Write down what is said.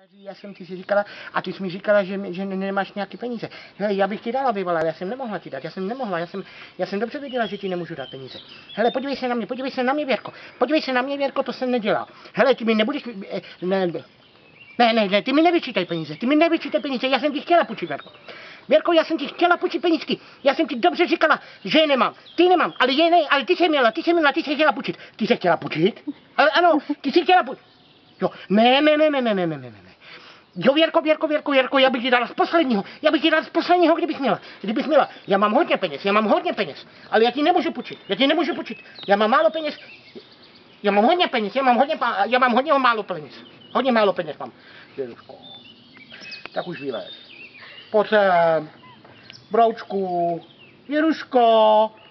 Já jsem ti si říkala, a ty jsi mi říkala, že nemáš nějaké peníze. Hele, já bych ti dala, bývala, já jsem nemohla ti dát, já jsem dobře věděla, že ti nemůžu dát peníze. Hele, podívej se na mě, Věrko, Věrko, to jsem nedělal. Hele, ty mi nebudeš, ne, ty mi nevyčítaj peníze, já jsem ti chtěla půjčit, Věrko, já jsem ti chtěla půjčit penízky, já jsem ti dobře říkala, že je nemám, ty nemám, ale ty jsi měla, ty jsi chtěla půjčit. Ty jsi chtěla půjčit? Ale ano, ty jsi chtěla půjčit. Jo, ne. Jo, Věrko, já bych ti dala z posledního, kdybych měla. Já mám hodně peněz, ale já ti nemůžu půjčit, já mám málo peněz, já mám hodně málo peněz mám. Ježuško, tak už vylez. Pojď sem, broučku, Jiruško.